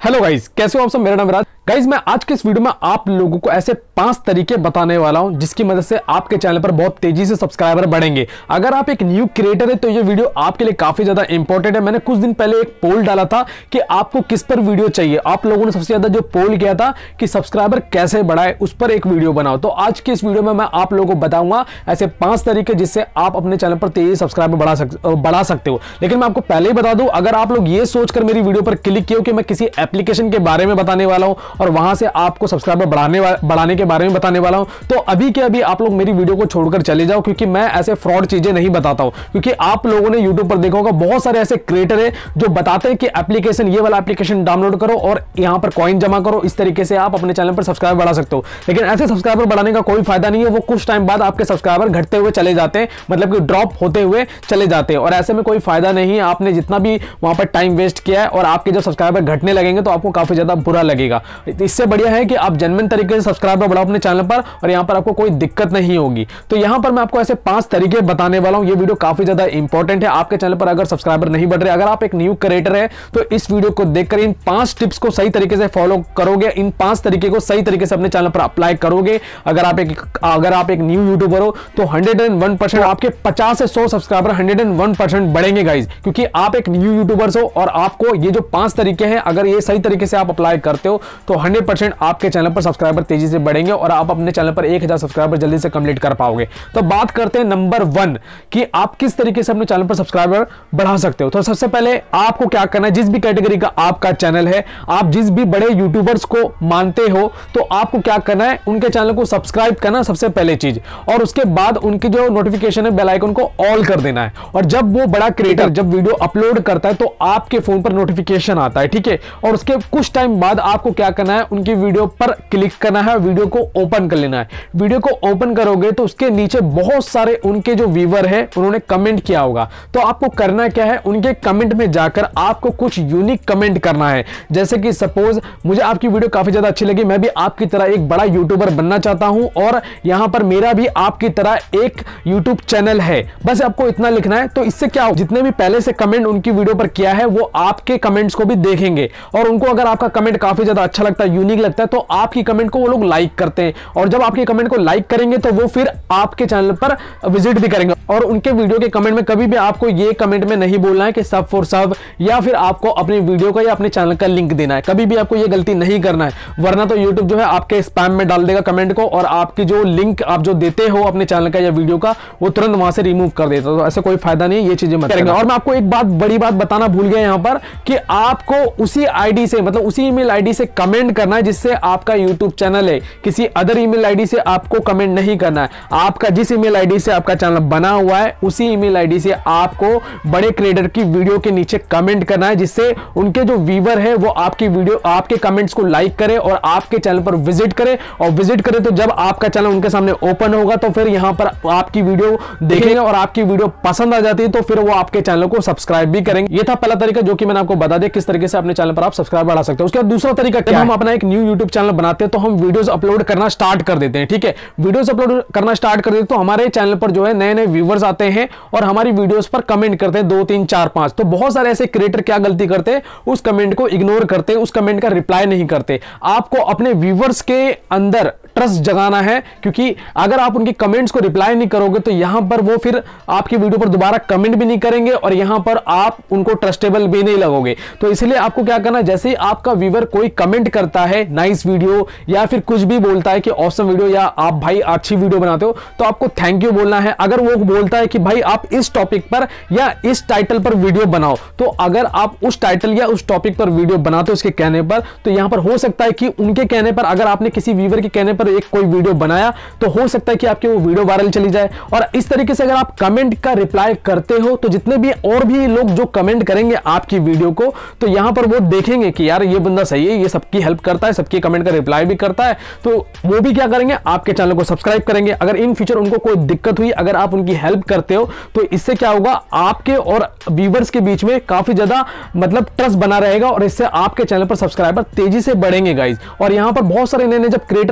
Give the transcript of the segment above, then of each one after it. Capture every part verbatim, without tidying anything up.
Hello guys, कैसे हो आप सब। मेरा नाम राज। गाइस, मैं आज के इस वीडियो में आप लोगों को ऐसे पांच तरीके बताने वाला हूं जिसकी मदद से आपके चैनल पर बहुत तेजी से सब्सक्राइबर बढ़ेंगे। अगर आप एक न्यू क्रिएटर है तो ये वीडियो आपके लिए काफी ज्यादा इंपॉर्टेंट है। मैंने कुछ दिन पहले एक पोल डाला था कि आपको किस पर वीडियो चाहिए। आप लोगों ने सबसे ज्यादा जो पोल किया था कि सब्सक्राइबर कैसे बढ़ाए, उस पर एक वीडियो बनाओ। तो आज की इस वीडियो में मैं आप लोगों को बताऊंगा ऐसे पांच तरीके जिससे आप अपने चैनल पर तेजी सब्सक्राइबर बढ़ा सकते बढ़ा सकते हो। लेकिन मैं आपको पहले ही बता दूं, अगर आप लोग ये सोचकर मेरी वीडियो पर क्लिक किए हो कि मैं किसी एप्लीकेशन के बारे में बताने वाला हूं और वहां से आपको सब्सक्राइबर बढ़ाने बढ़ाने के बारे में बताने वाला हूं, तो अभी के अभी आप लोग मेरी वीडियो को छोड़कर चले जाओ, क्योंकि मैं ऐसे फ्रॉड चीजें नहीं बताता हूं। क्योंकि आप लोगों ने यूट्यूब पर देखा होगा बहुत सारे ऐसे क्रिएटर है जो बताते हैं कि एप्लीकेशन ये वाला एप्लीकेशन डाउनलोड करो और यहां पर कॉइन जमा करो, इस तरीके से आप अपने चैनल पर सब्सक्राइबर बढ़ा सकते हो। लेकिन ऐसे सब्सक्राइबर बढ़ाने का कोई फायदा नहीं है। वो कुछ टाइम बाद आपके सब्सक्राइबर घटते हुए चले जाते हैं, मतलब कि ड्रॉप होते हुए चले जाते हैं, और ऐसे में कोई फायदा नहीं है। आपने जितना भी वहां पर टाइम वेस्ट किया है और आपके जब सब्सक्राइबर घटने लगेंगे तो आपको काफी ज्यादा बुरा लगेगा। इससे बढ़िया है कि आप जेन्युइन तरीके से सब्सक्राइबर बढ़ाओ अपने चैनल पर और यहां पर आपको कोई दिक्कत नहीं होगी। तो यहां पर मैं आपको ऐसे पांच तरीके बताने वाला हूं। ये वीडियो काफी ज्यादा इंपॉर्टेंट है आपके चैनल पर अगर सब्सक्राइबर नहीं बढ़ रहे। अगर आप एक न्यू क्रिएटर है तो इस वीडियो को देखकर इन पांच टिप्स को सही तरीके से फॉलो करोगे, इन पांच तरीके को सही तरीके से अपने चैनल पर अप्लाई करोगे। अगर आप एक अगर आप एक न्यू यूट्यूबर हो तो हंड्रेड एंड वन परसेंट आपके पचास से सौ subscriber hundred and one percent बढ़ेंगे गाइज, क्योंकि आप एक न्यू यूट्यूबर हो और आपको ये जो पांच तरीके हैं अगर ये सही तरीके से आप अप्लाई करते हो तो हंड्रेड परसेंट आपके चैनल पर सब्सक्राइबर तेजी से बढ़ेंगे और आप अपने चैनल पर एक हज़ार सब्सक्राइबर जल्दी से कंप्लीट कर पाओगे। तो बात करते हैं नंबर वन कि आप किस तरीके से अपने चैनल पर सब्सक्राइबर बढ़ा सकते हो। तो सबसे पहले आपको क्या करना है, जिस भी कैटेगरी का आपका चैनल है, आप जिस भी बड़े यूट्यूबर्स को मानते हो तो आपको क्या करना है, उनके चैनल को सब्सक्राइब करना सबसे पहले चीज, और उसके बाद उनकी जो नोटिफिकेशन है बेल आइकन को ऑल कर देना है। और जब वो बड़ा क्रिएटर जब वीडियो अपलोड करता है तो आपके फोन पर नोटिफिकेशन आता है, ठीक है, और उसके कुछ टाइम बाद आपको क्या करना है, उनकी वीडियो पर क्लिक करना है, वीडियो को ओपन कर लेना है। वीडियो को ओपन करोगे तो उसके नीचे बहुत सारे उनके जो व्यूअर है उन्होंने कमेंट किया होगा। तो आपको करना क्या है, उनके कमेंट में जाकर आपको कुछ यूनिक कमेंट करना है। जैसे कि सपोज मुझे आपकी वीडियो काफी ज्यादा अच्छी लगी, मैं भी आपकी तरह एक बड़ा यूट्यूबर बनना चाहता हूं और यहां पर मेरा भी आपकी तरह एक यूट्यूब चैनल है, बस आपको इतना लिखना है। तो इससे क्या हो, जितने भी पहले से कमेंट उनकी वीडियो पर किया है वो आपके कमेंट्स को भी देखेंगे, और उनको अगर आपका कमेंट काफी ज्यादा अच्छा लगता है, यूनिक लगता है, तो आपकी कमेंट को वो लोग लाइक करते हैं, और जब आपके कमेंट को लाइक करेंगे तो वो फिर आपके चैनल पर विजिट भी करेंगे। और उनके वीडियो के कमेंट में कभी भी आपको ये कमेंट में नहीं बोलना है कि सब फॉर सब, या फिर आपको अपनी वीडियो का या अपने चैनल का लिंक देना है। कभी भी आपको ये गलती नहीं करना है, वरना तो यूट्यूब जो है आपके स्पैम में डाल देगा कमेंट को, और आपकी जो लिंक आप जो देते हो अपने चैनल का या वीडियो का वो तुरंत वहां से रिमूव कर देता है। तो ऐसे कोई फायदा नहीं है, ये चीजें मत करेंगे। और मैं आपको एक बात बड़ी बात बताना भूल गया यहां पर कि आपको उसी आईडी से, मतलब उसी ईमेल आईडी से कमेंट करना है जिससे आपका यूट्यूब चैनल है। किसी अदर ईमेल आईडी से आपको कमेंट नहीं करना है। आपका जिस ईमेल आईडी से आपका चैनल बना हुआ है उसी ईमेल आईडी से आपको बड़े क्रिएटर की वीडियो के नीचे कमेंट करना है, जिससे उनके जो व्यूअर है वो आपकी वीडियो आपके कमेंट्स को लाइक करे और आपके चैनल पर विजिट करे। और विजिट करे तो जब आपका चैनल उनके सामने ओपन होगा तो फिर यहां पर आपकी वीडियो देखेंगे, और आपकी वीडियो पसंद आ जाती है तो फिर वो आपके चैनल को सब्सक्राइब भी करेंगे। ये था पहला तरीका जो कि मैंने आपको बता दिया किस तरीके से अपने चैनल पर आप सब्सक्राइब बढ़ा सकते हो। उसके बाद दूसरा तरीका क्या, हम अपना एक न्यू यूट्यूब चैनल बनाते हैं तो हम वीडियोस अपलोड करना स्टार्ट कर देते हैं, ठीक है। वीडियोस अपलोड करना स्टार्ट कर देते हैं तो हमारे चैनल पर जो है नए नए व्यूअर्स आते हैं और हमारी वीडियोस पर कमेंट करते हैं, दो तीन चार पांच। तो बहुत सारे ऐसे क्रिएटर क्या गलती करते हैं, उस कमेंट को इग्नोर करते हैं, उस कमेंट का रिप्लाई नहीं करते। आपको अपने व्यूअर्स के अंदर ट्रस्ट जगाना है, क्योंकि अगर आप उनके कमेंट्स को रिप्लाई नहीं करोगे तो यहां पर वो फिर आपकी वीडियो पर दोबारा कमेंट भी नहीं करेंगे और यहां पर आप उनको ट्रस्टेबल भी नहीं लगोगे। तो इसलिए आपको क्या करना है, जैसे ही आपका व्यूअर कोई कमेंट करता है नाइस वीडियो या फिर कुछ भी बोलता है कि ऑसम वीडियो या आप भाई अच्छी वीडियो बनाते हो, तो आपको थैंक यू बोलना है। अगर वो बोलता है कि भाई आप इस टॉपिक पर या इस टाइटल पर वीडियो बनाओ, तो अगर आप उस टाइटल या उस टॉपिक पर वीडियो बनाते हो उसके कहने पर, तो यहां पर हो सकता है कि उनके कहने पर, अगर आपने किसी व्यूअर के कहने पर एक कोई वीडियो बनाया तो हो सकता है कि आपकी वो वीडियो वायरल चली जाए। और इस तरीके से अगर आप कमेंट का रिप्लाई करते हो तो जितने भी और भी लोग जो कमेंट करेंगे आपकी वीडियो को, तो यहां पर वो देखेंगे कि यार ये बंदा सही है, ये सबकी हेल्प करता है, सबकी कमेंट का रिप्लाई भी करता है, तो वो भी क्या करेंगे, आपके चैनल को सब्सक्राइब करेंगे। अगर इन फ्यूचर उनको कोई दिक्कत हुई, अगर आप उनकी हेल्प करते हो तो इससे क्या होगा, आपके और व्यूअर्स के बीच में काफी ज्यादा मतलब ट्रस्ट बना रहेगा और इससे आपके चैनल पर सब्सक्राइबर तेजी से बढ़ेंगे गाइज। और यहां पर बहुत सारे नए नए जब क्रिएटर आएंगे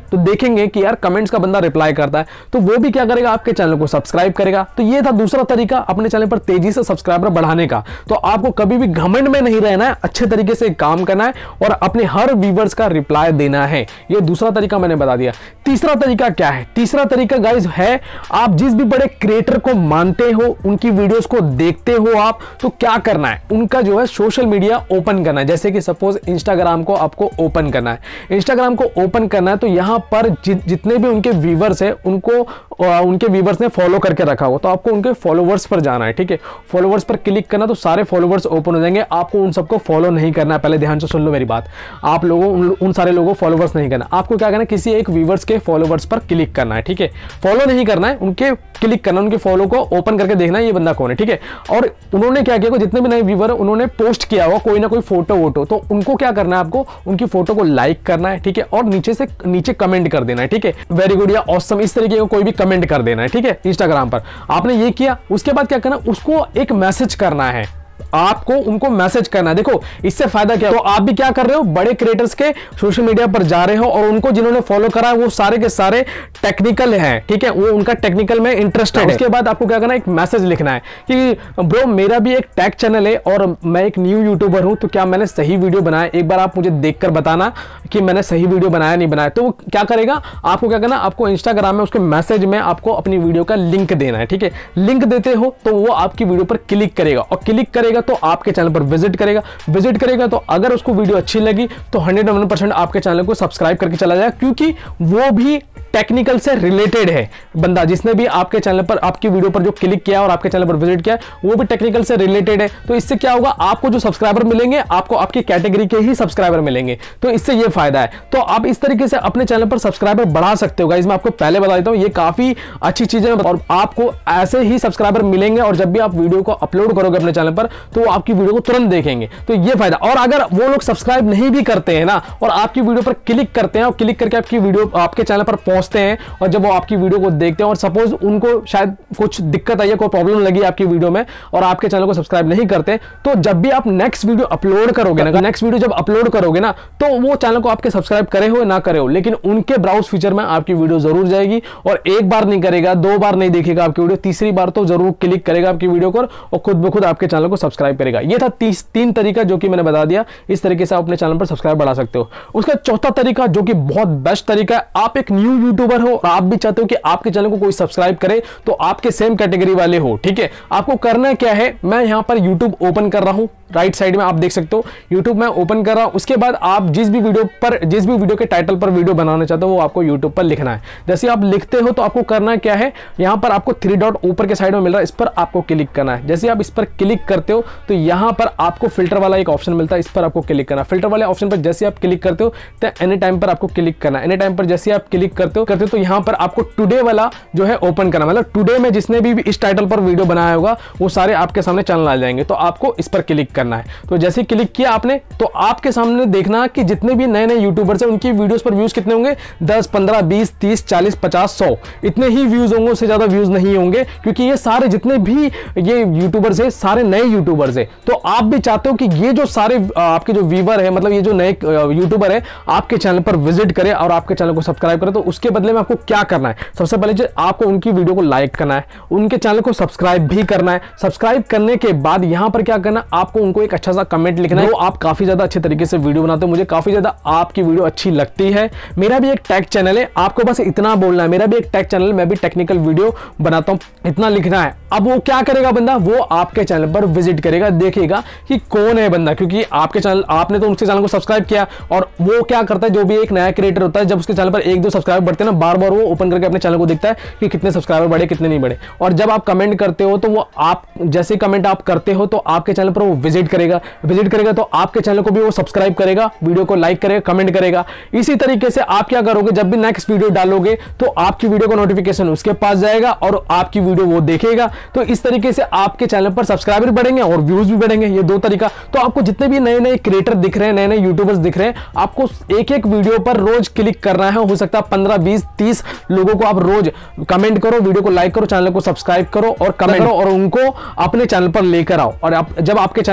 तो देखेंगे कि यार कमेंट्स का बंदा रिप्लाई करता है, तो वो भी क्या करेगा, आपके चैनल को सब्सक्राइब करेगा। तो ये था दूसरा तरीका अपने चैनल पर तेजी से सब्सक्राइबर बढ़ाने का। तो आपको कभी भी घमंड में नहीं रहना है, अच्छे तरीके से काम करना है और अपने हर व्यूवर्स का रिप्लाई देना है। ये दूसरा तरीका मैंने बता दिया। तीसरा तरीका क्या है? तीसरा तरीका गाइस है, आप जिस भी बड़े क्रिएटर को मानते हो, उनकी वीडियोस को देखते हो आप, तो क्या करना है, उनका जो है सोशल मीडिया ओपन करना है। जैसे कि सपोज इंस्टाग्राम को आपको ओपन करना है, इंस्टाग्राम को ओपन करना है, तो यहां पर जि, जितने भी उनके व्यूवर्स है, उनको उनके व्यूवर्स ने फॉलो करके रखा हो, तो आपको उनके फॉलोवर्स पर जाना है। ठीक है, फॉलोवर्स पर क्लिक करना, तो सारे फॉलोवर्स ओपन हो जाएंगे। आपको उन सबको फॉलो नहीं करना है, पहले ध्यान से सुन लो मेरी बात। आप लोगों उन, उन सारे लोगों फॉलोवर्स नहीं करना, आपको क्या करना है, किसी एक व्यूवर्स के फॉलोवर्स पर क्लिक करना है। ठीक है, फॉलो नहीं करना है, उनके क्लिक करना, उनके फॉलो को ओपन करके देखना है ये बंदा कौन है। ठीक है, और उन्होंने क्या किया, जितने भी नए व्यूवर है उन्होंने पोस्ट किया हुआ कोई ना कोई फोटो वोटो, तो उनको क्या करना है, आपको उनकी फोटो को लाइक करना है। ठीक है, और नीचे से नीचे कमेंट कर देना है। ठीक है, वेरी गुड या ऑसम, इस तरीके का कोई भी कमेंट कर देना है। ठीक है, इंस्टाग्राम पर आपने ये किया, उसके बाद क्या करना, उसको एक मैसेज करना है, आपको उनको मैसेज करना है। देखो इससे फायदा क्या, तो आप भी क्या कर रहे हो, बड़े क्रिएटर्स के सोशल मीडिया पर जा रहे हो और उनको जिन्होंने फॉलो करा है वो सारे के सारे टेक्निकल हैं। ठीक है, वो उनका टेक्निकल में इंटरेस्टेड है। उसके बाद आपको क्या करना है, एक मैसेज लिखना है कि ब्रो मेरा भी एक टेक चैनल है और मैं एक न्यू यूट्यूबर हूं, तो क्या मैंने सही वीडियो बनाया, एक बार आप मुझे देखकर बताना कि मैंने सही वीडियो बनाया नहीं बनाया। तो क्या करेगा, आपको क्या करना, आपको इंस्टाग्राम में उसके मैसेज में आपको अपनी वीडियो का लिंक देना है। ठीक है, लिंक देते हो तो वो आपकी वीडियो पर क्लिक करेगा और क्लिक करेगा तो आपके चैनल पर विजिट करेगा। विजिट करेगा तो अगर उसको वीडियो अच्छी लगी तो हंड्रेड वन परसेंट आपके चैनल को सब्सक्राइब करके चला जाएगा, क्योंकि वो भी टेक्निकल से रिलेटेड है। बंदा जिसने भी आपके चैनल पर आपकी वीडियो पर जो क्लिक किया और आपके चैनल पर विजिट किया वो भी टेक्निकल से रिलेटेड है। तो इससे क्या होगा, आपको जो सब्सक्राइबर मिलेंगे आपको आपकी कैटेगरी के ही सब्सक्राइबर मिलेंगे, तो इससे ये फायदा है। तो आप इस तरीके से अपने चैनल पर सब्सक्राइबर बढ़ा सकते हो गाइस। मैं आपको पहले बता देता हूं, ये काफी अच्छी चीज है और आपको ऐसे ही सब्सक्राइबर मिलेंगे और जब भी आप वीडियो को अपलोड करोगे अपने चैनल पर तो वो आपकी वीडियो को तुरंत देखेंगे। तो ये फायदा। और अगर वो लोग सब्सक्राइब नहीं भी करते हैं ना और आपकी वीडियो पर क्लिक करते हैं और क्लिक करके आपकी वीडियो आपके चैनल पर पहुंचते हैं और जब वो आपकी वीडियो को देखते हैं और सपोज उनको शायद कुछ दिक्कत आई है, कोई प्रॉब्लम लगी आपकी वीडियो में और आपके चैनल को सब्सक्राइब नहीं करते, तो जब भी आप नेक्स्ट वीडियो अपलोड करोगे ना, नेक्स्ट वीडियो जब अपलोड करोगे ना, तो वो चैनल को आपके सब्सक्राइब करे हो ना करे हो, लेकिन उनके ब्राउज फीचर में आपकी वीडियो जरूर जाएगी और एक बार नहीं करेगा, दो बार नहीं देखेगा आपकी वीडियो, तीसरी बार तो जरूर क्लिक करेगा आपकी वीडियो को और खुद ब खुद आपके चैनल को सब्सक्राइब करेगा। ये था तीस तीन तरीका जो कि मैंने बता दिया। इस तरीके से आप अपने चैनल पर सब्सक्राइब बढ़ा सकते हो। उसका चौथा तरीका जो कि बहुत बेस्ट तरीका है, आप एक न्यू यूट्यूबर हो और आप भी चाहते हो कि आपके चैनल को कोई सब्सक्राइब करे तो आपके सेम कैटेगरी वाले हो। ठीक है, आपको करना क्या है, मैं यहां पर यूट्यूब ओपन कर रहा हूं, राइट साइड में आप देख सकते हो यूट्यूब में ओपन कर रहा हूं। उसके बाद आप जिस भी वीडियो पर जिस भी वीडियो के टाइटल पर वीडियो बनाना चाहते हो वो आपको यूट्यूब पर लिखना है। जैसे आप लिखते हो तो आपको करना क्या है, यहां पर आपको थ्री डॉट ऊपर के साइड में मिल रहा है, इस पर आपको क्लिक करना है। जैसे आप इस पर क्लिक करते हो तो यहां पर आपको फिल्टर वाला एक ऑप्शन मिलता है, इस पर आपको क्लिक करना है। फिल्टर वाले ऑप्शन पर जैसे आप क्लिक करते हो तो एनी टाइम पर आपको क्लिक करना है। एनी टाइम पर जैसे आप क्लिक करते हो करते हो तो यहां पर आपको टुडे वाला जो है ओपन करना, मतलब टुडे में जिसने भी इस टाइटल पर वीडियो बनाया होगा वो सारे आपके सामने चैनल आ जाएंगे, तो आपको इस पर क्लिक करना है। तो जैसे क्लिक किया आपने तो आपके सामने देखना कि जितने भी नए नए यूट्यूबर्स हैं उनकी वीडियोस पर व्यूज कितने होंगे, दस, पंद्रह, बीस, तीस, चालीस, पचास, सौ, इतने ही व्यूज होंगे, उससे ज्यादा व्यूज नहीं होंगे, क्योंकि ये सारे जितने भी ये यूट्यूबर्स हैं सारे नए यूट्यूबर्स हैं। तो आप भी चाहते हो कि ये जो सारे आपके जो व्यूवर है, मतलब ये जो नए यूट्यूबर है आपके चैनल पर विजिट करे और आपके चैनल को सब्सक्राइब करे, तो उसके बदले में आपको क्या करना है, सबसे पहले आपको उनकी वीडियो को लाइक करना है, उनके चैनल को सब्सक्राइब भी करना है। सब्सक्राइब करने के बाद यहां पर क्या करना, आपको उनको एक अच्छा सा कमेंट लिखना है, आप काफी ज्यादा अच्छे तरीके से वीडियो बनाते हो, मुझे काफी ज्यादा आपकी वीडियो अच्छी लगती है, मेरा भी एक टेक चैनल है, आपको बस इतना बोलना है, मेरा भी एक टेक चैनल है, मैं भी टेक्निकल वीडियो बनाता हूं, इतना लिखना है। अब वो क्या करेगा बंदा, वो आपके चैनल पर विजिट करेगा, देखेगा कि कौन है बंदा, क्योंकि आपके चैनल आपने तो उसके चैनल को सब्सक्राइब किया और वो क्या करता है, जो भी एक नया क्रिएटर होता है जब उसके चैनल पर एक दो सब्सक्राइबर बढ़ते हैं ना, बार बार वो ओपन करके अपने चैनल को देखता है कि कितने सब्सक्राइबर बढ़े कितने नहीं बढ़े, और जब आप कमेंट करते हो तो वो आप जैसे कमेंट आप करते हो तो आपके चैनल पर वो विजिट करेगा विजिट करेगा तो आपके चैनल को भी वो सब्सक्राइब करेगा, वीडियो को लाइक करेगा, कमेंट करेगा। इसी तरीके से आप क्या करोगे, जब भी नेक्स्ट वीडियो डालोगे तो आपकी वीडियो का नोटिफिकेशन उसके पास जाएगा और आपकी वीडियो वो देखेगा। तो इस तरीके से आपके चैनल पर सब्सक्राइबर बढ़ेंगे और व्यूज भी बढ़ेंगे, ये दो तरीका। तो आपको जितने भी नए नए क्रिएटर दिख रहे हैं, नए नए यूट्यूबर्स दिख रहे हैं, आपको एक एक वीडियो पर रोज क्लिक करना है, हो सकता है पंद्रह, बीस, तीस लोगों को आप रोज कमेंट करो, वीडियो को लाइक करो, चैनल को सब्सक्राइब करो और कमेंट करो और उनको अपने चैनल पर लेकर आओ। और आप जब आपके चैनल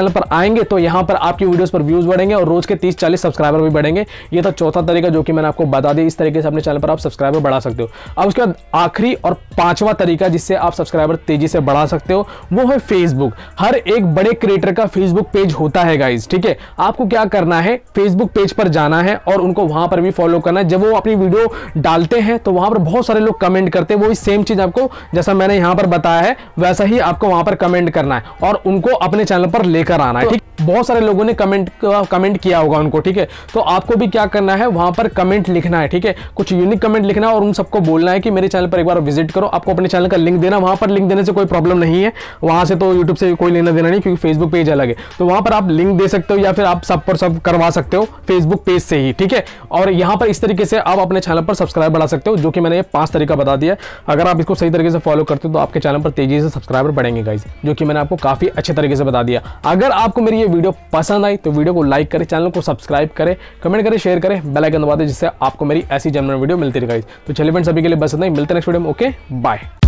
पर आएंगे तो यहाँ पर आपकी वीडियोस पर व्यूज बढ़ेंगे और रोज के तीस चालीस सब्सक्राइबर भी बढ़ेंगे। ये था चौथा तरीका जो कि मैंने आपको बता दिया। इस तरीके से अपने चैनल पर आप सब्सक्राइबर बढ़ा सकते हो। अब उसके बाद आखिरी और पांचवा तरीका जिससे आप सब्सक्राइबर तेजी से बढ़ा सकते हो वो है फेसबुक। हर एक बड़े क्रिएटर का फेसबुक पेज होता है गाइज, ठीक है। आपको क्या करना है, फेसबुक पेज पर जाना है और उनको वहां पर भी फॉलो करना है। जब वो अपनी वीडियो डालते हैं तो वहां पर बहुत सारे लोग कमेंट करते हैं, वो सेम चीज आपको जैसा मैंने यहां पर बताया है वैसा ही आपको वहां पर कमेंट करना है और उनको अपने चैनल पर लेकर आना है, ठीक। बहुत सारे लोगों ने कमेंट कमेंट किया होगा उनको, ठीक है। तो आपको भी क्या करना है, वहां पर कमेंट लिखना है, ठीक है। कुछ यूनिक कमेंट लिखना है और उन सबको बोलना है कि मेरे चैनल पर एक बार विजिट करो। आपको अपने चैनल का लिंक देना, वहां पर लिंक देने से कोई प्रॉब्लम नहीं है, वहां से तो यूट्यूब से कोई लेना देना नहीं क्योंकि फेसबुक पेज अलग है। तो वहां पर आप लिंक दे सकते हो या फिर आप सब पर सब करवा सकते हो फेसबुक पेज से ही, ठीक है। और यहां पर इस तरीके से आप अपने चैनल पर सब्सक्राइब बढ़ा सकते हो, जो कि मैंने ये पांच तरीका बता दिया। अगर आप इसको सही तरीके से फॉलो करते हो तो आपके चैनल पर तेजी से सब्सक्राइबर बढ़ेंगे गाइस, जो कि मैंने आपको काफी अच्छे तरीके से बता दिया। अगर आपको मेरी ये वीडियो पसंद आई तो वीडियो को लाइक करें, चैनल को सब्सक्राइब करें, कमेंट करें, शेयर करें, बेल आइकन दबा दें जिससे आपको मेरी ऐसी जनरल वीडियो मिलती रहे गाइस। तो चलिए फ्रेंड्स, अभी के लिए बस इतना ही, मिलते हैं नेक्स्ट वीडियो में। Okay bye.